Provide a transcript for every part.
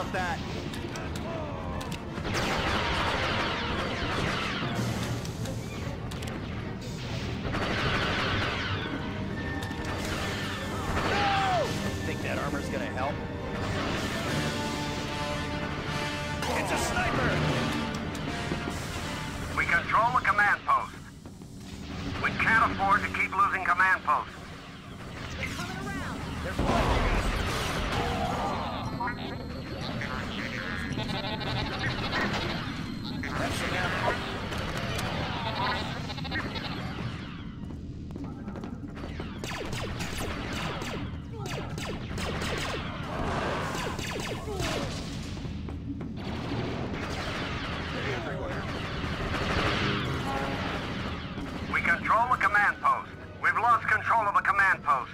about that. No! Think that armor's gonna help? It's a sniper! We control the command post. We can't afford to keep losing command posts. They're coming around. They're flying. That's the ammo. We control the command post. We've lost control of the command post.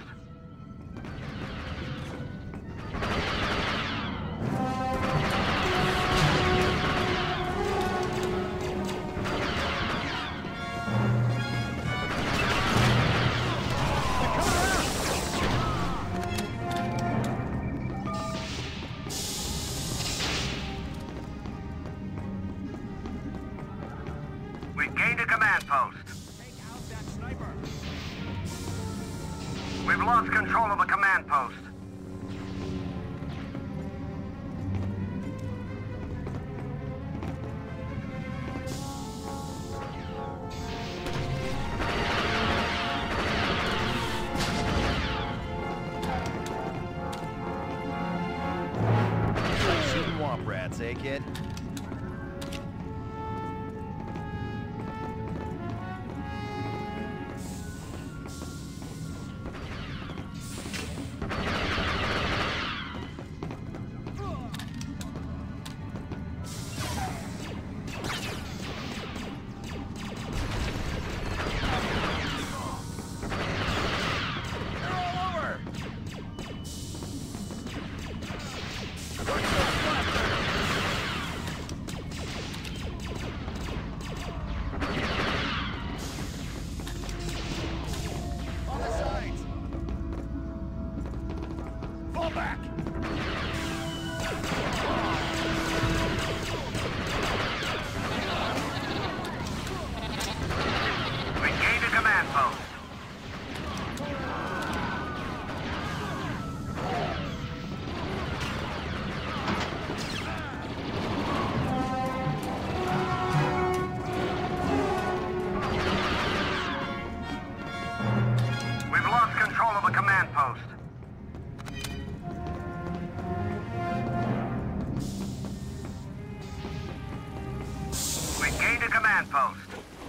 We've gained a command post. Take out that sniper. We've lost control of the command post. Shooting womp rats, eh, kid? They're all over! Watch those blasters! On the sides! Fall back! We gained a command post. We've lost control of the command post. We gained a command post.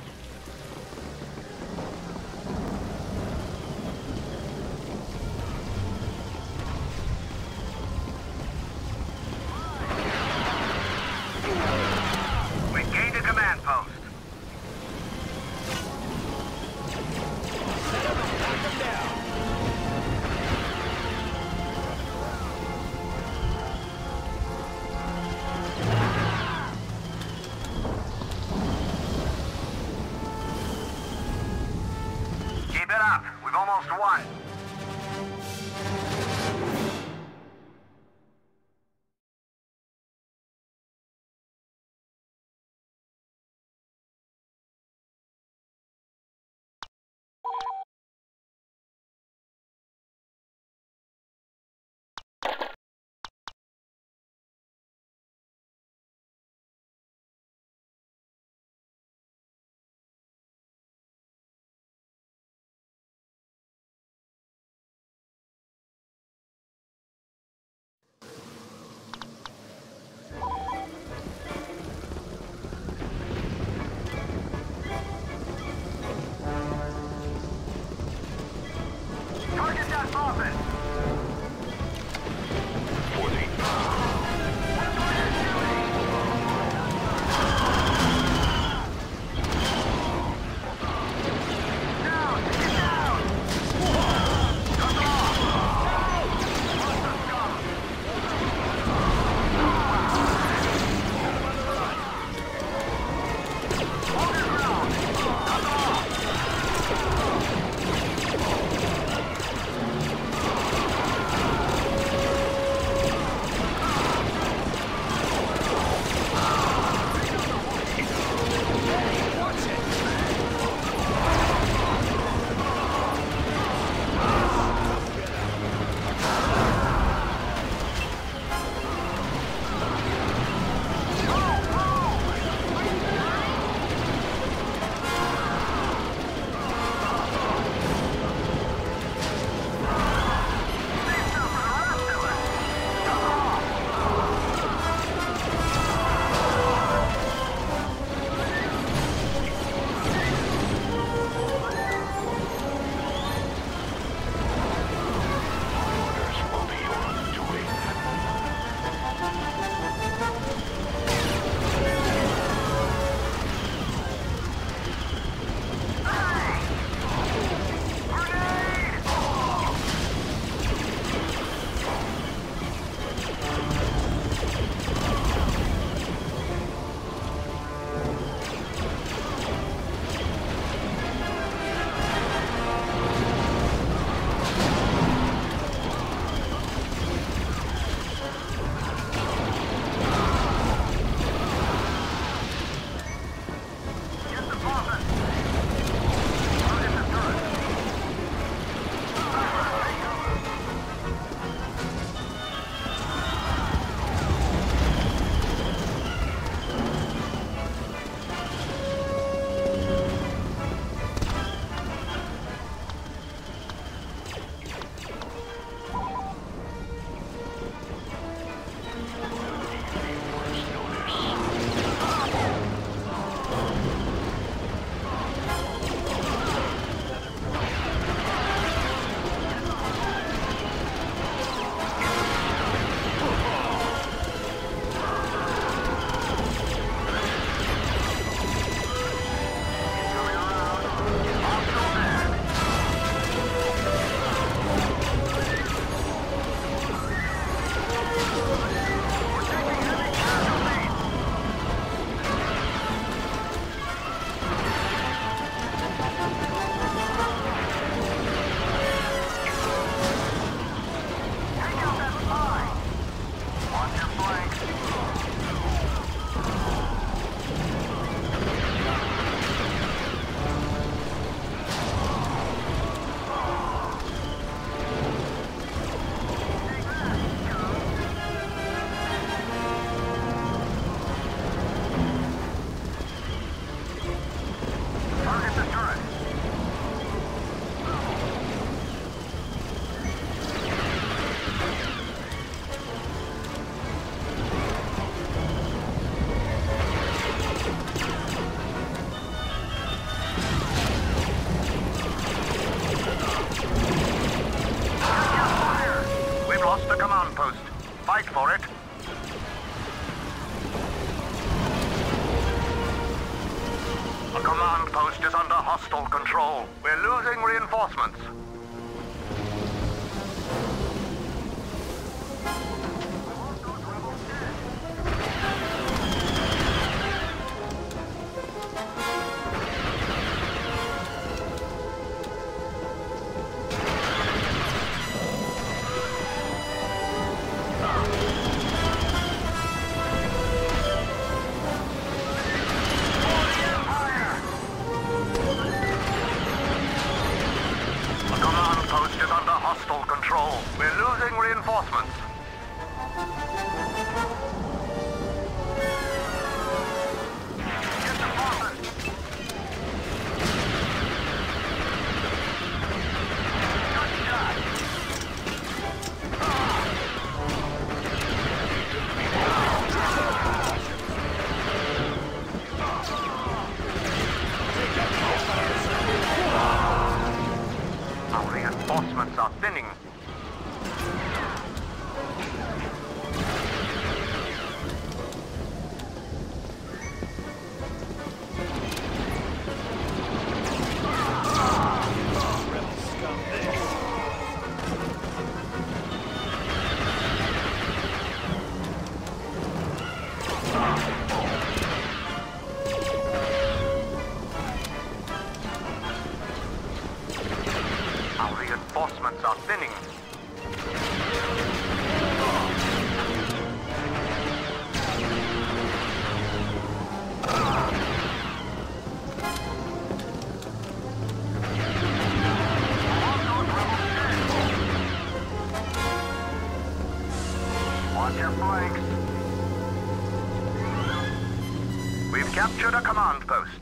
We gained a command post. Set up and knock them down! for it. The command post is under hostile control. We're losing reinforcements. We're losing reinforcements. Get the forces. Good shot. Our reinforcements are thinning. Our reinforcements are thinning. Watch your flanks. We've captured a command post.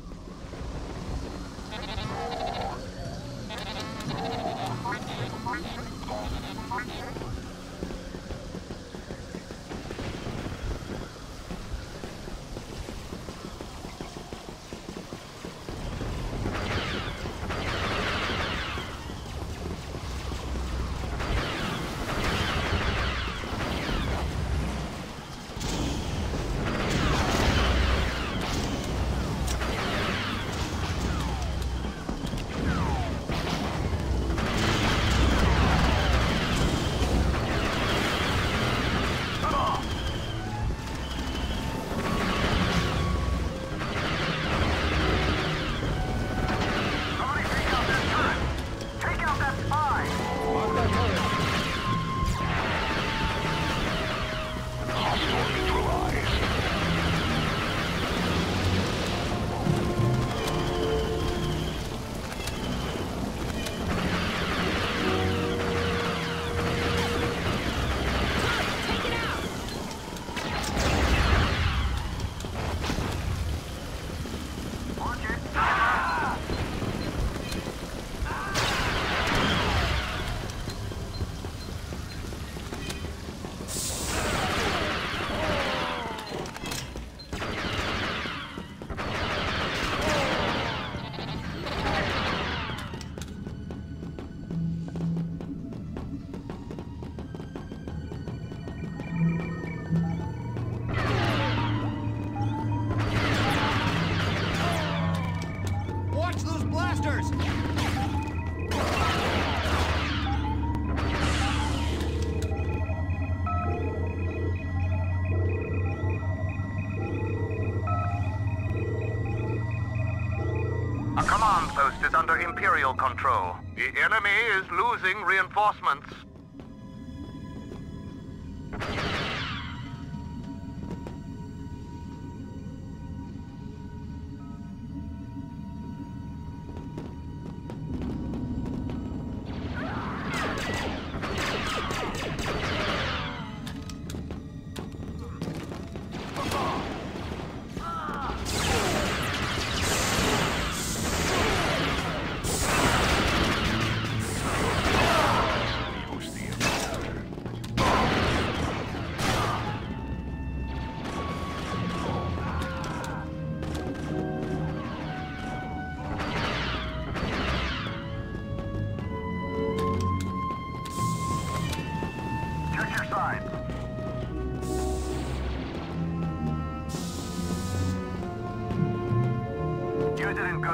Watch those blasters! A command post is under Imperial control. The enemy is losing reinforcements.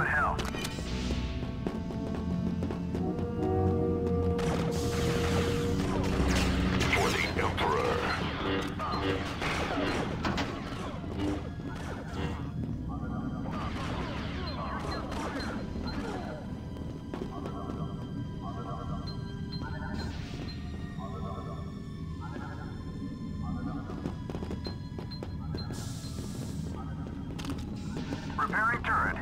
to hell. For the Emperor. Repairing turret.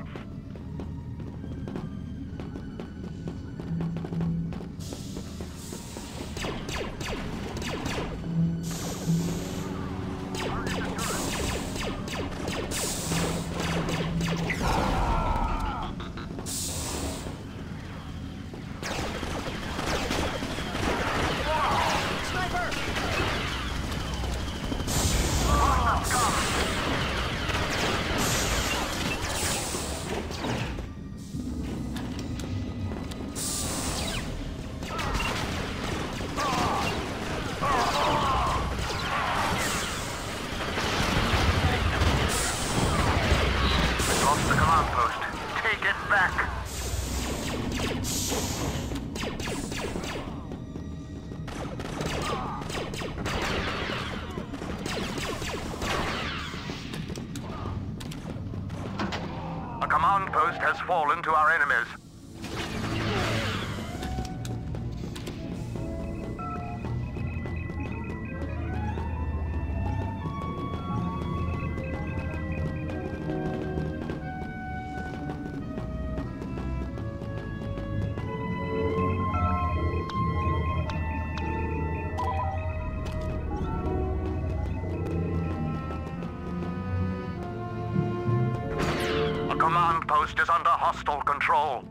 Lost the command post. Take it back. A command post has fallen to our enemies. A command post is under hostile control.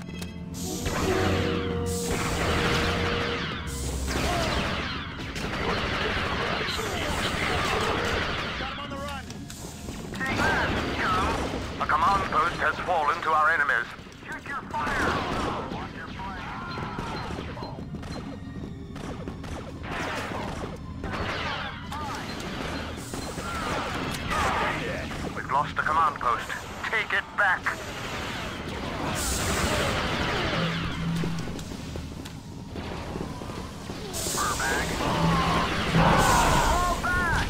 A command post has fallen to our enemies. Shoot your fire! Watch your flank. We've lost the command post. Take it back. Burbank. Fall back!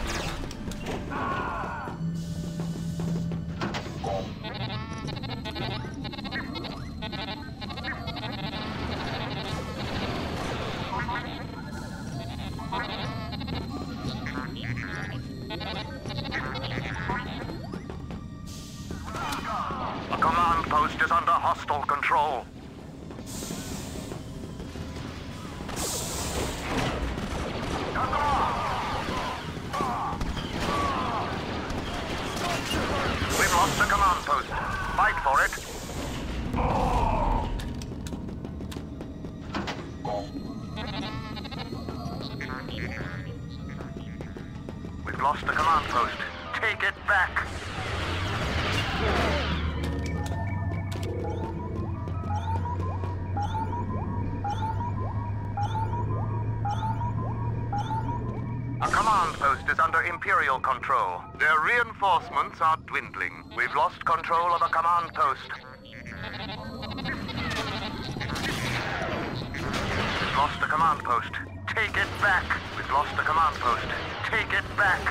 A command post is under hostile control. We've lost the command post. Fight for it. We've lost the command post. Take it back. A command post is under Imperial control. Their reinforcements are dwindling. We've lost control of a command post. We've lost the command post. Take it back. We've lost the command post. Take it back.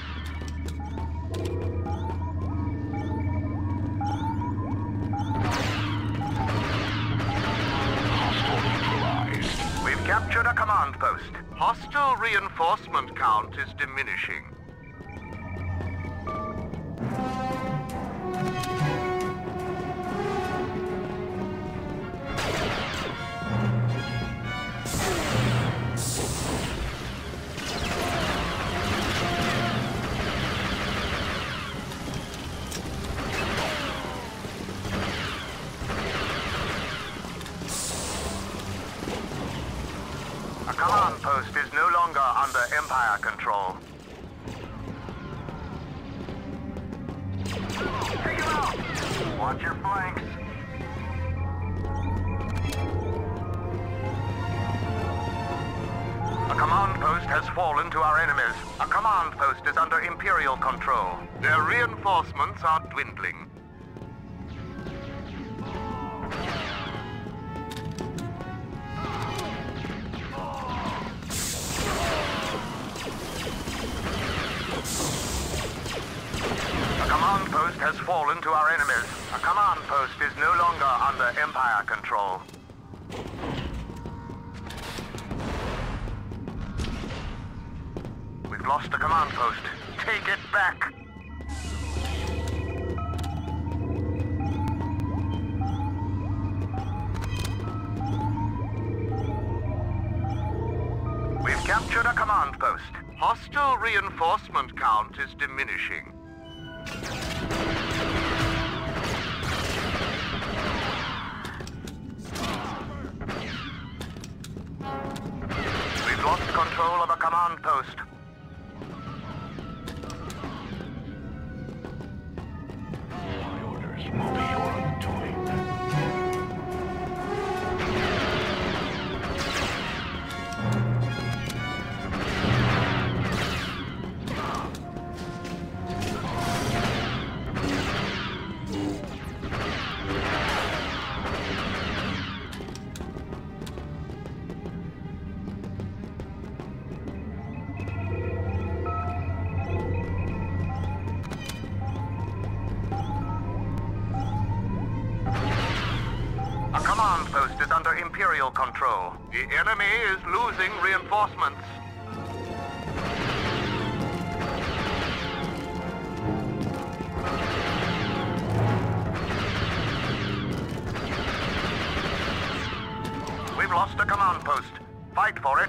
We've captured a command post. Hostile reinforcement count is diminishing. A command post is no longer under Empire control. Take him out! Watch your flanks. A command post has fallen to our enemies. A command post is under Imperial control. Their reinforcements are dwindling. command post has fallen to our enemies. A command post is no longer under Empire control. We've lost a command post. Take it back. We've captured a command post. Hostile reinforcement count is diminishing. We've lost control of a command post. My orders will be your undoing. A command post is under Imperial control. The enemy is losing reinforcements. We've lost a command post. Fight for it.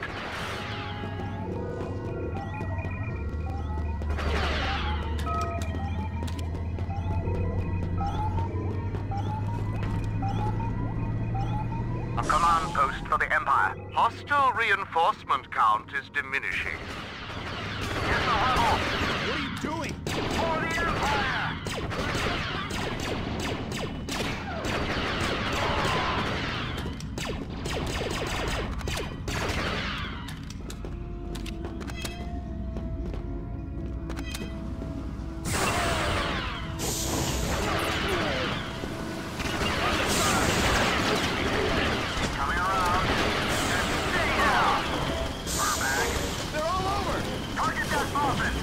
A command post for the Empire. Hostile reinforcement count is diminishing. Get the level! What are you doing? For the Empire! Coming around. Stay down! Furback. They're all over! Target that Boston!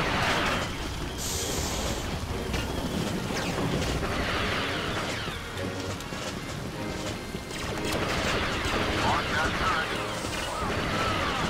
On that turret.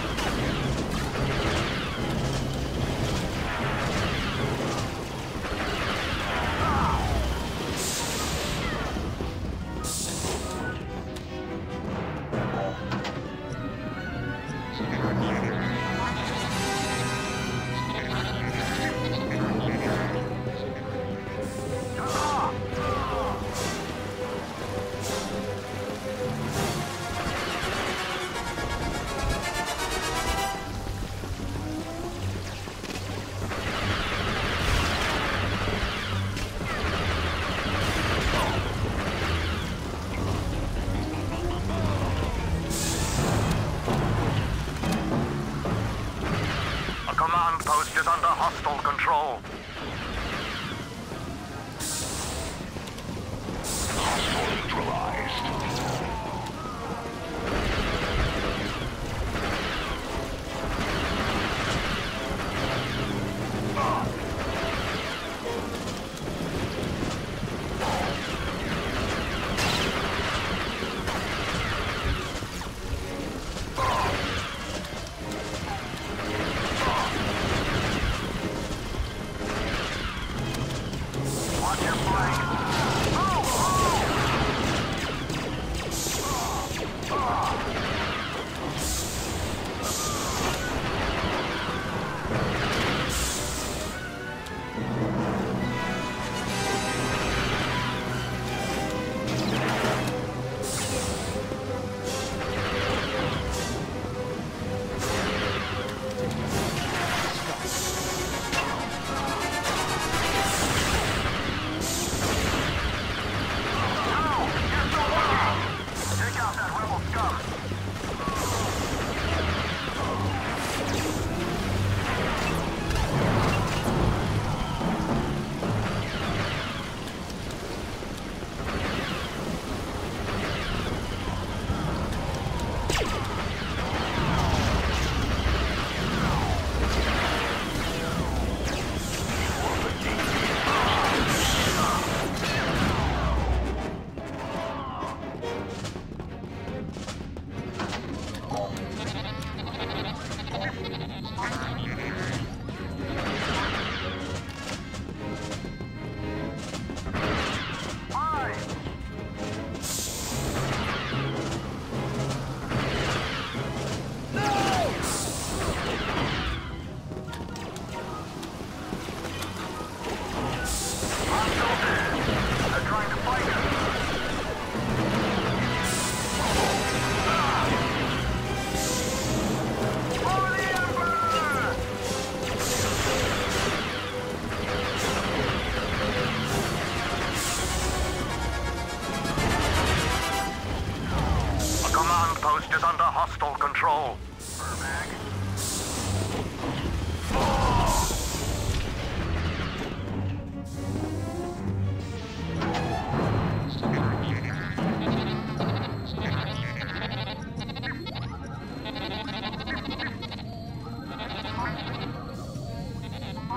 A command post is under hostile control. Neutralized.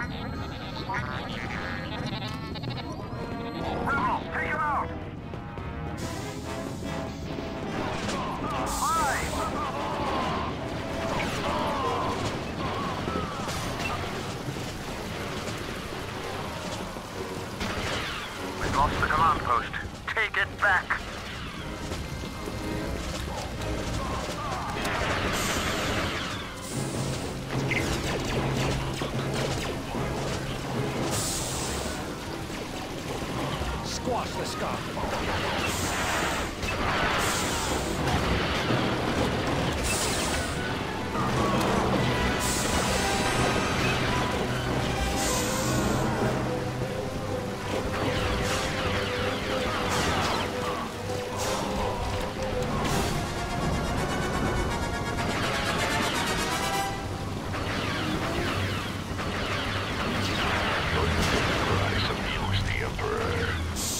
Rebel, take him out! Five! We've lost the command post. Take it back! Squash the skunk. Rise amuse the Emperor.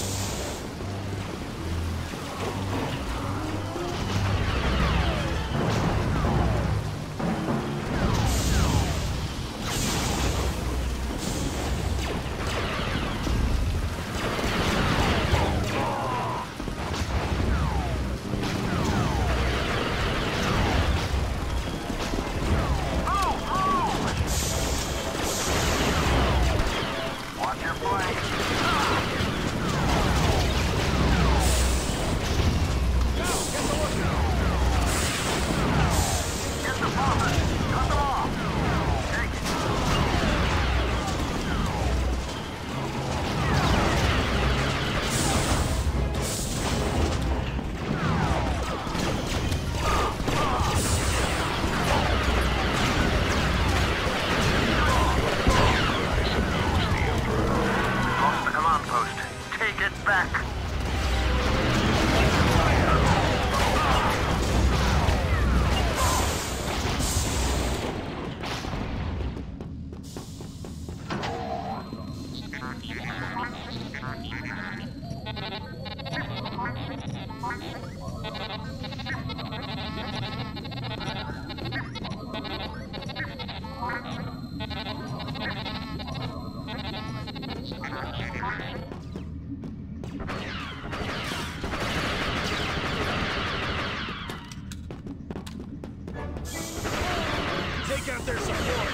Watch your flank! Get the bosses! Cut them off! Take it! Lost the command post. Take it back! Take out their support.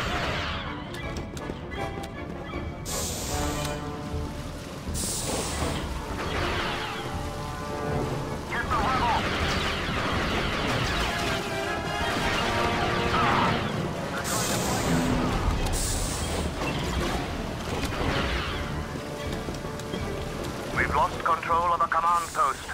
Get the rebel! We've lost control of a command post.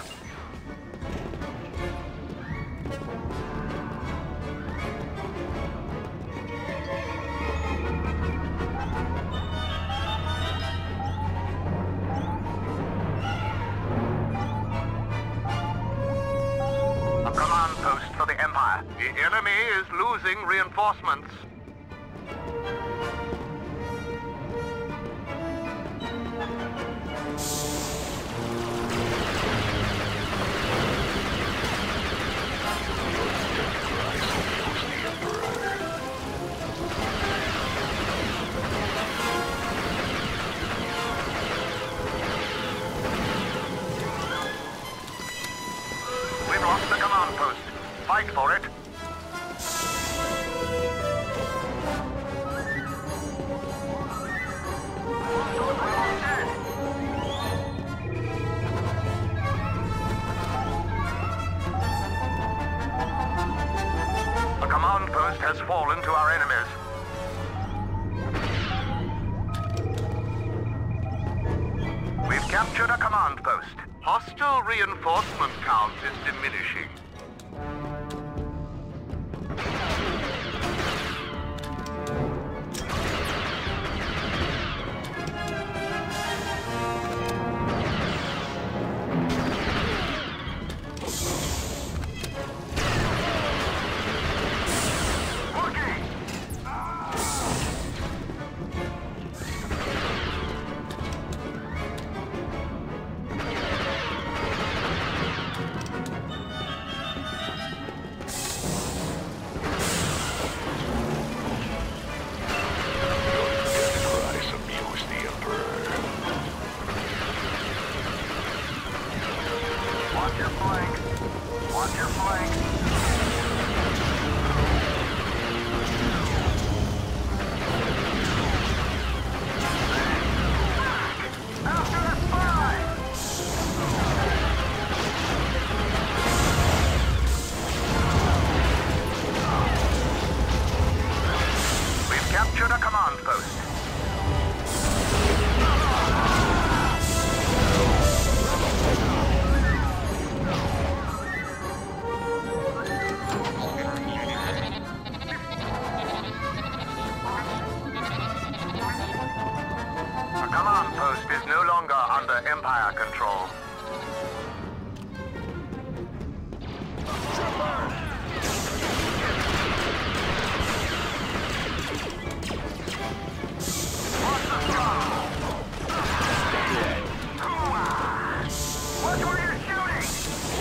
A command post for the Empire. The enemy is losing reinforcements. We've lost the command post. Fight for it. A command post has fallen to our enemies. We've captured a command post. Hostile reinforcement count is diminishing. command post. The command post is no longer under Empire control. What were you shooting?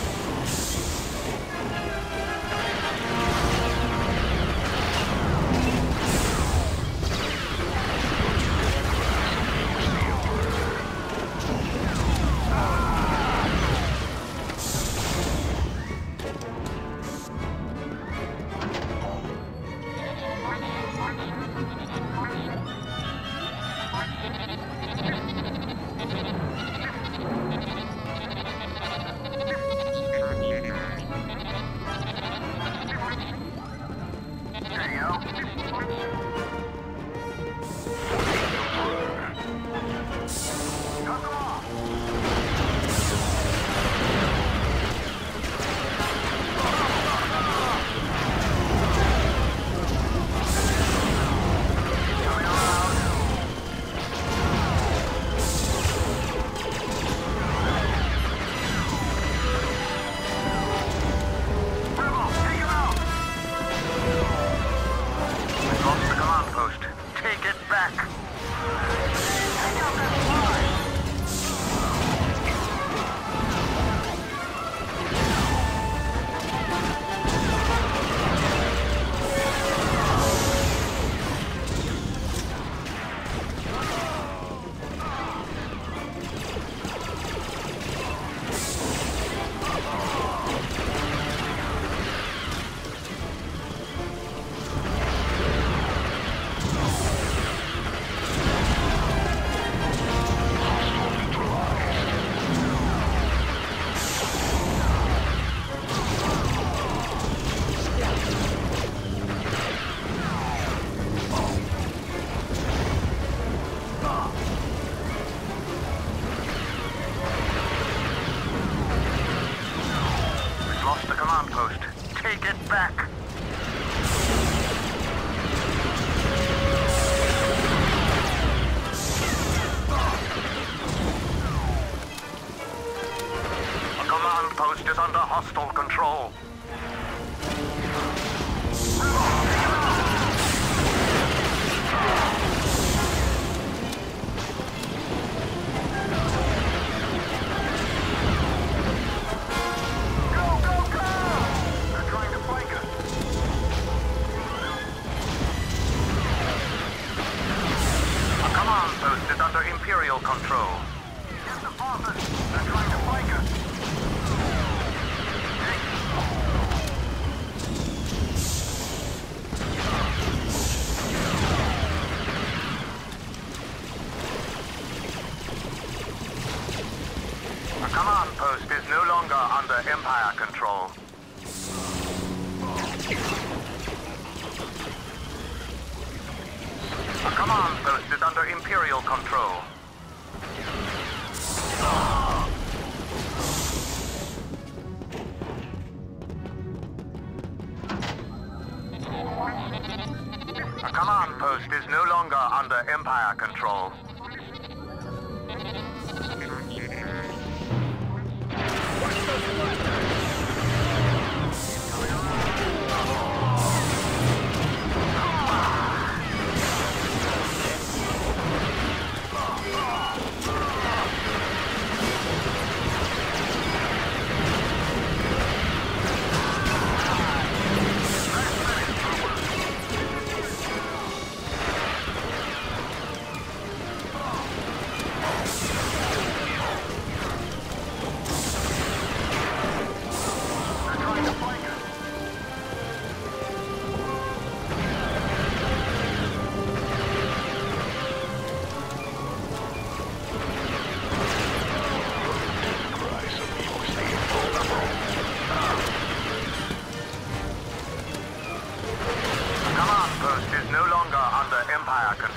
hostile control. Go, go, go! They're trying to flank us. A command post is under Imperial control. Get the forces. They're trying to flank us. A command post is no longer under Empire control. A command post is under Imperial control. A command post is no longer under Empire control.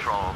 control.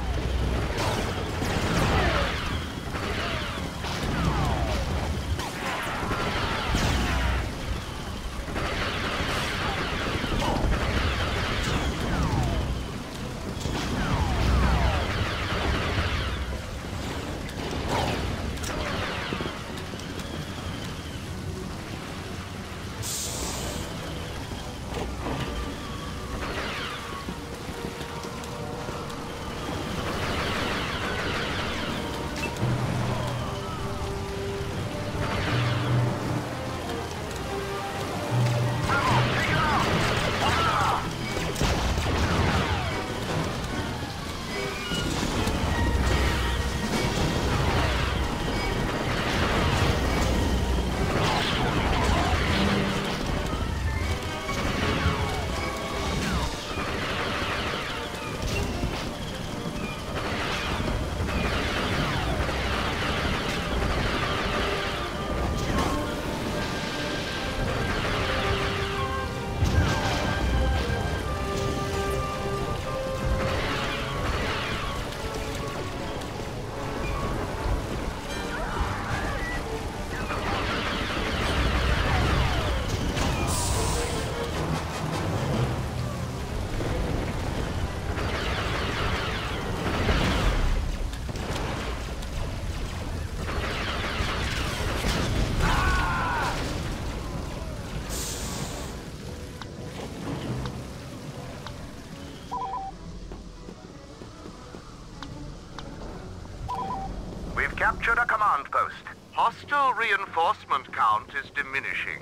Captured a command post. Hostile reinforcement count is diminishing.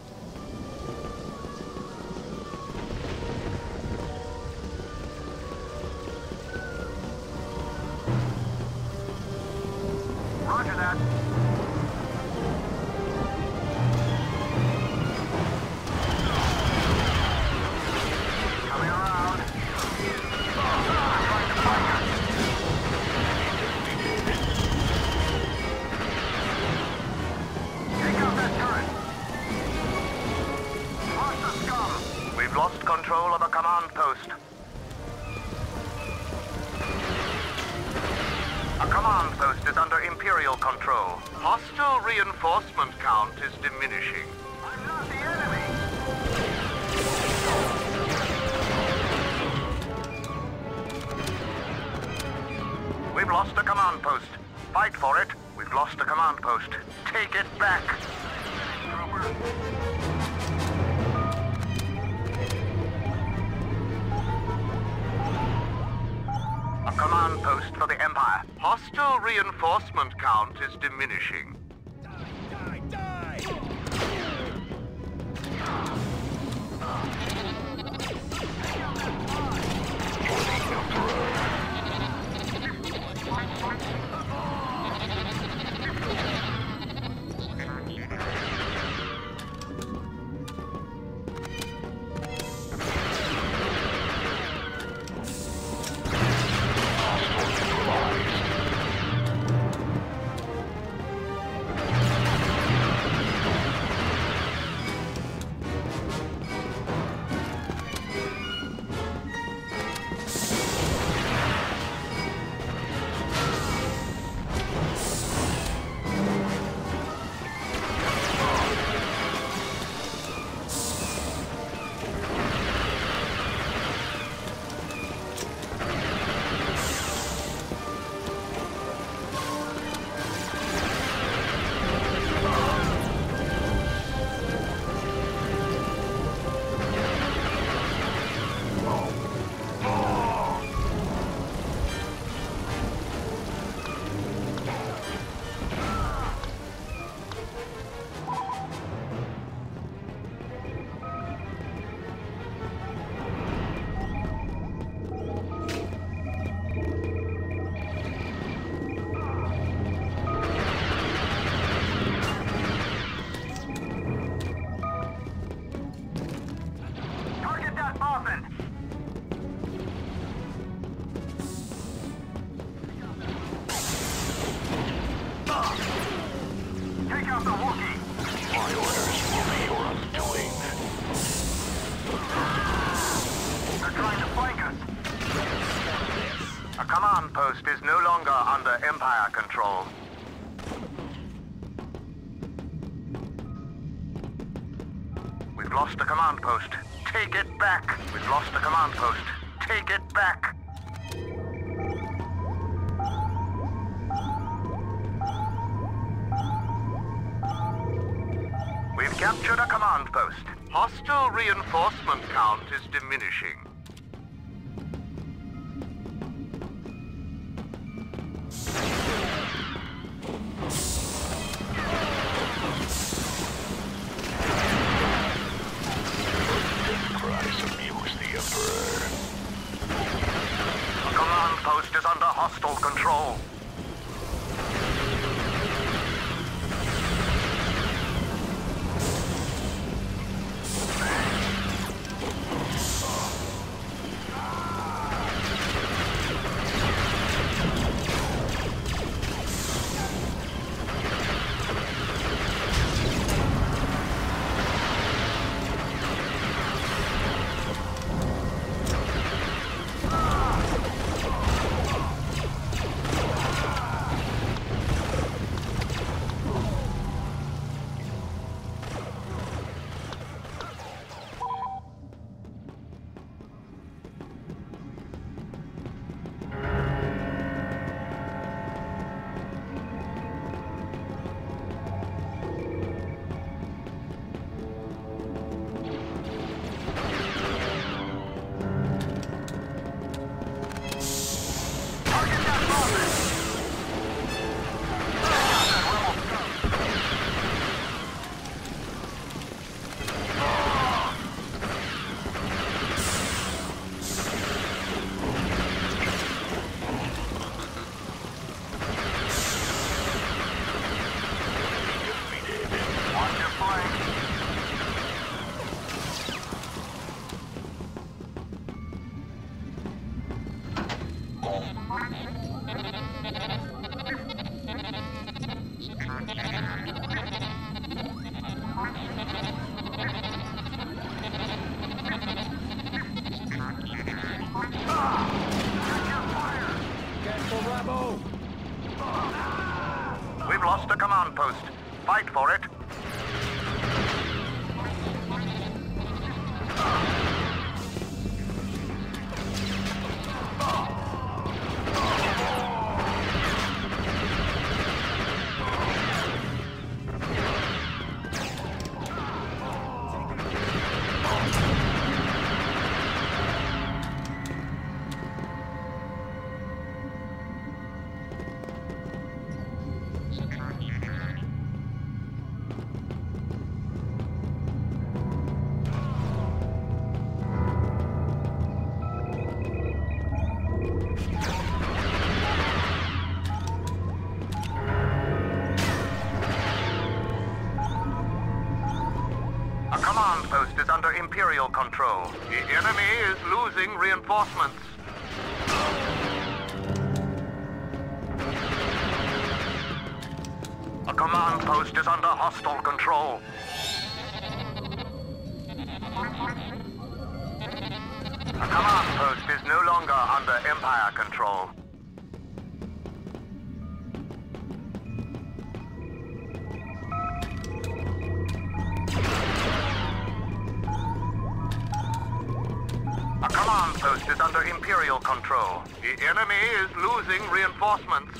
Roger that. Coming around. Trying to find us. We've lost control of a command post. A command post is under Imperial control. Hostile reinforcement count is diminishing. I'm not the enemy! We've lost a command post. Fight for it. We've lost a command post. Take it back. Trooper. A command post for the Empire. Hostile reinforcement count is diminishing. Die, die, die! A command post is no longer under Empire control. We've lost a command post. Take it back. We've lost a command post. Take it back. We've captured a command post. Hostile reinforcement count is diminishing. Cries amuse the Emperor. A command post is under hostile control. We've lost a command post. Fight for it. Command post is under Imperial control. The enemy is losing reinforcements. A command post is under hostile control. A command post is no longer under Empire control. A command post is under Imperial control. The enemy is losing reinforcements.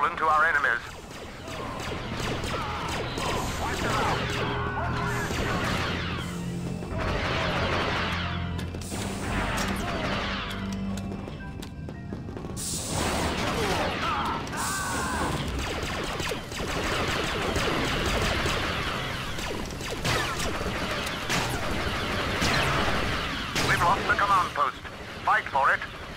fallen to our enemies. We've lost the command post. Fight for it.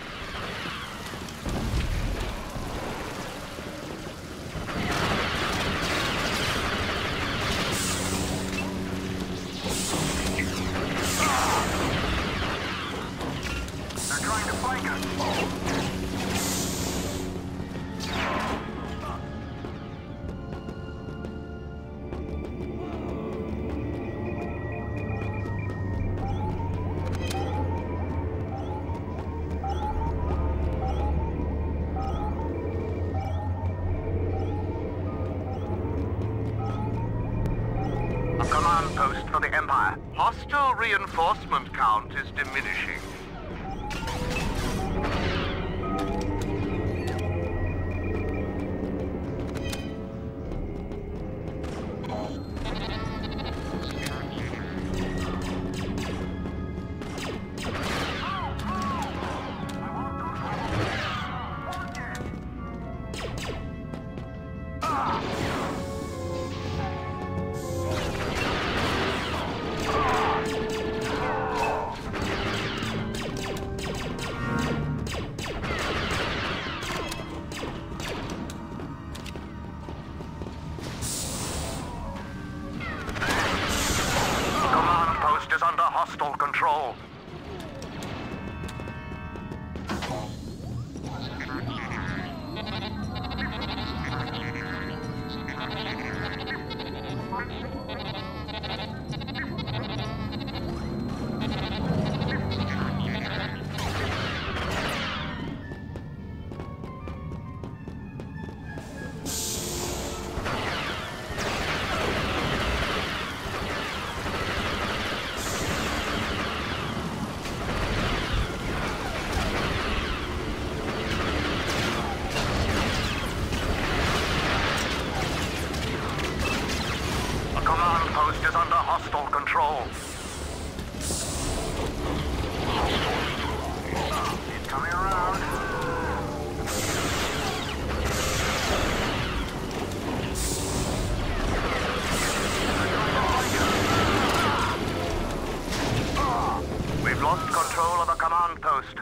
They're trying to flank us. A command post for the Empire. Hostile reinforcement count is diminishing. Command post is under hostile control. Command post is under hostile control. He's coming around. We've lost control of the command post.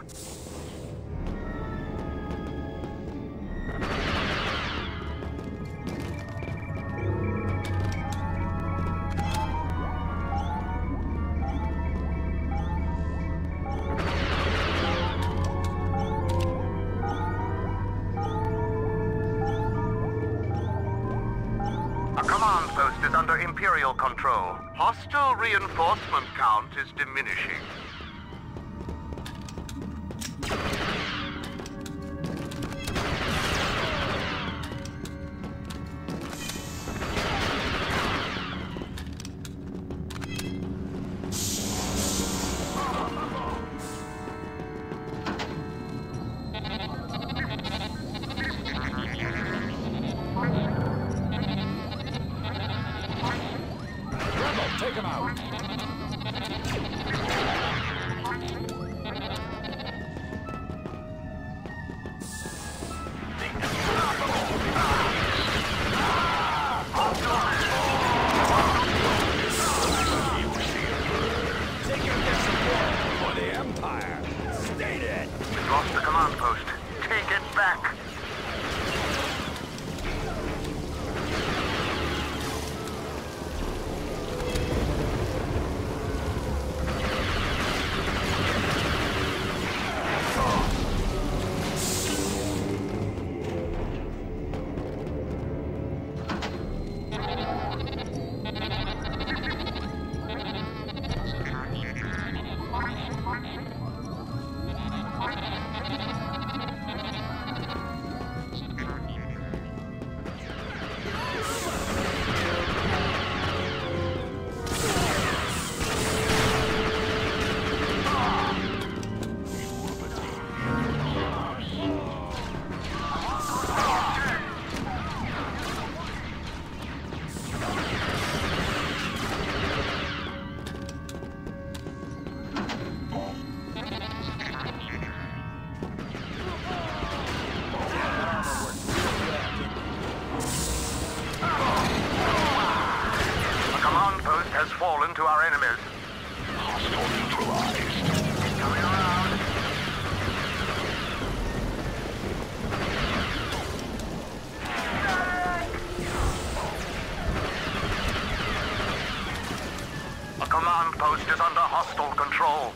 A command post is under Imperial control. Hostile reinforcement count is diminishing. Rebel, take him out. hostile control.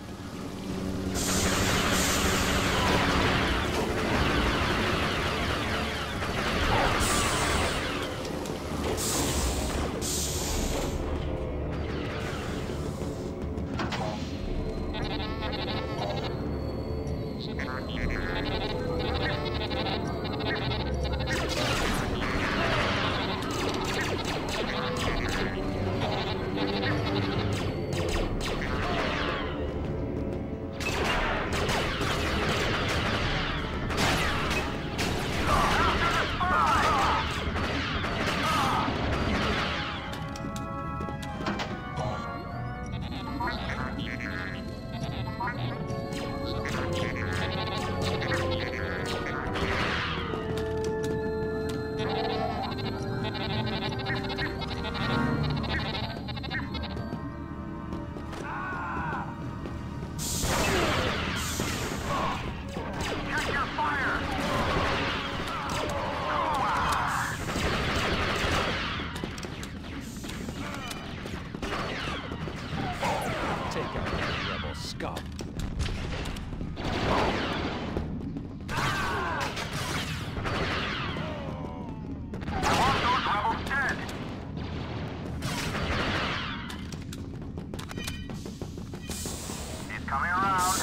Coming around.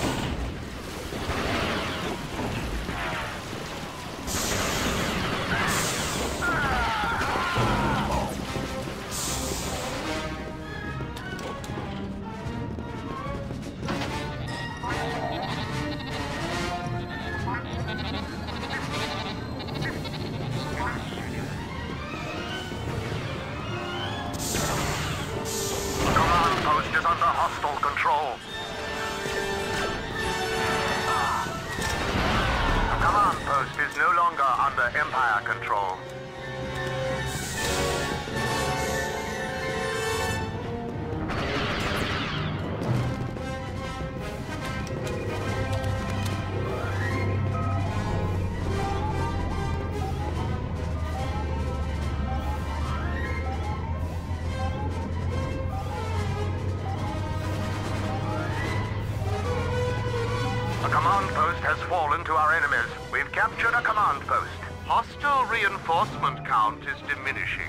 Command post is under hostile control. Command post is no longer under Empire control. A command post has fallen to our enemies. We've captured a command post. Hostile reinforcement count is diminishing.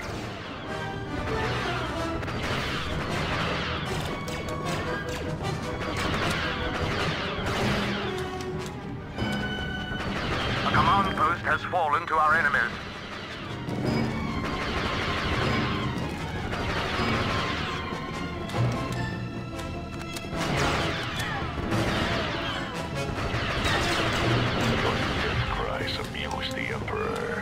A command post has fallen to our enemies. Amuse the Emperor.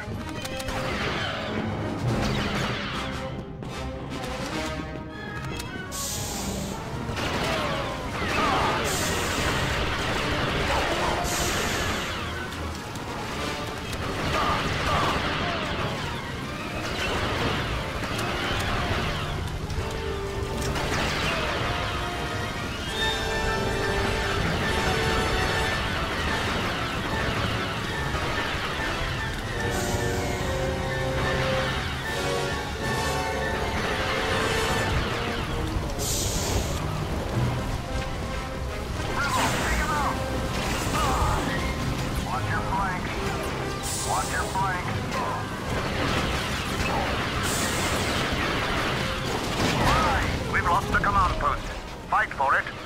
We've lost the command post. Fight for it.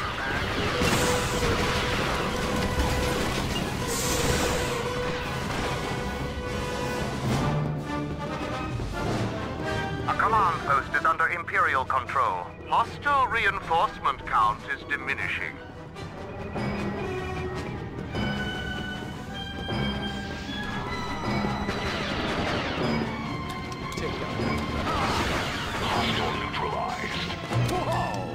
A command post is under Imperial control. Hostile reinforcement count is diminishing. Hostile neutralized. Whoa!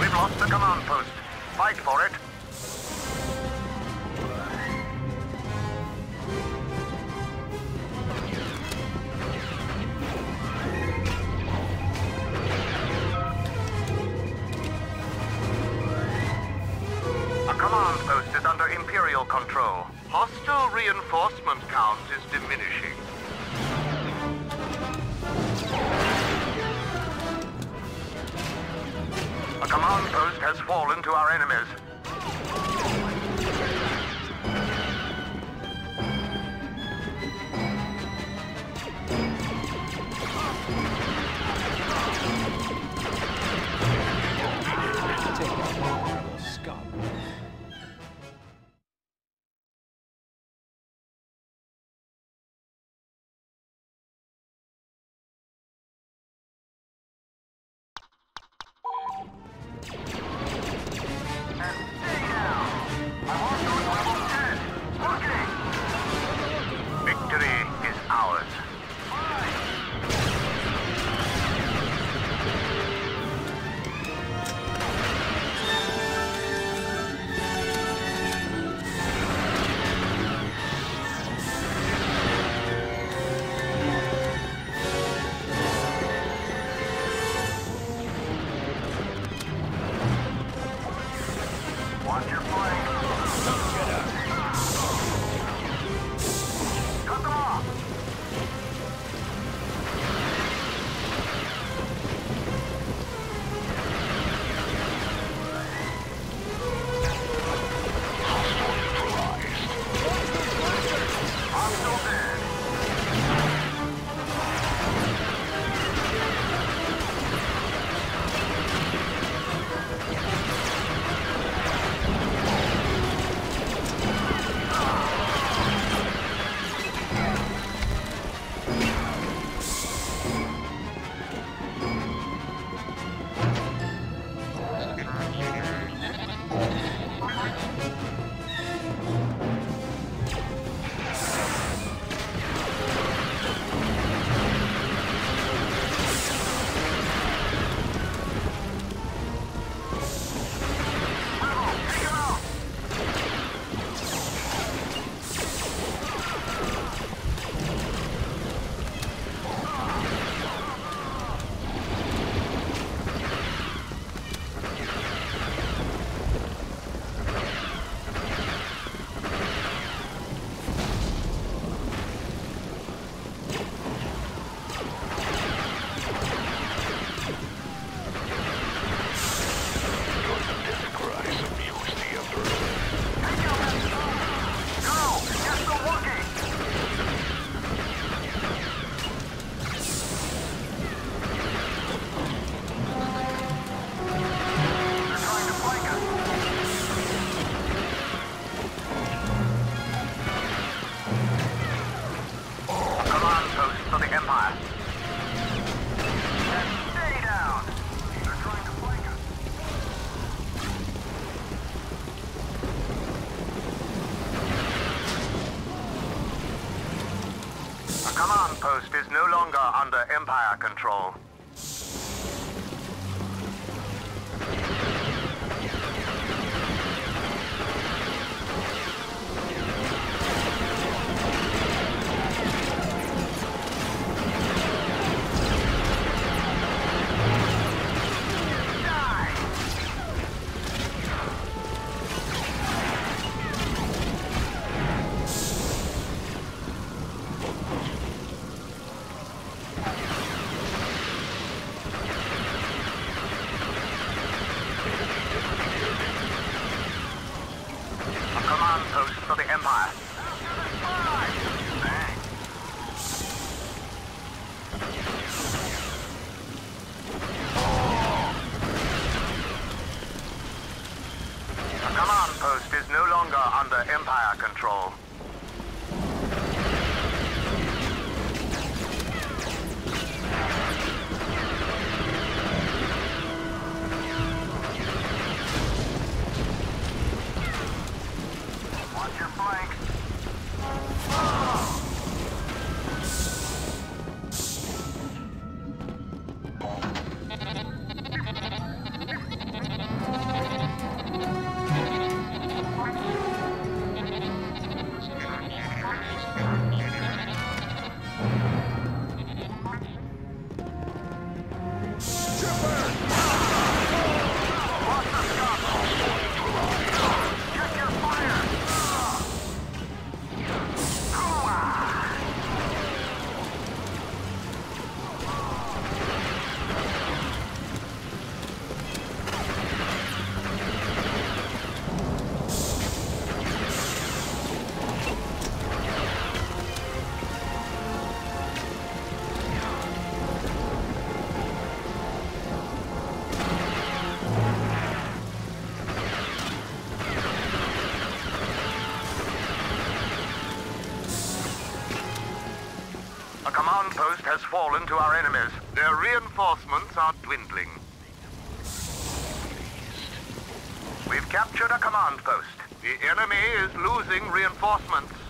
We've lost the command post. Fight for it. A command post is under Imperial control. Hostile reinforcement count is diminishing. A command post has fallen to our enemies. Victory is ours. Watch your flank. Cut them off. Hostile dead. Command post is no longer under Empire control. Command post for the Empire. The command post is no longer under Empire control. Watch your flank. post has fallen to our enemies. Their reinforcements are dwindling. We've captured a command post. The enemy is losing reinforcements.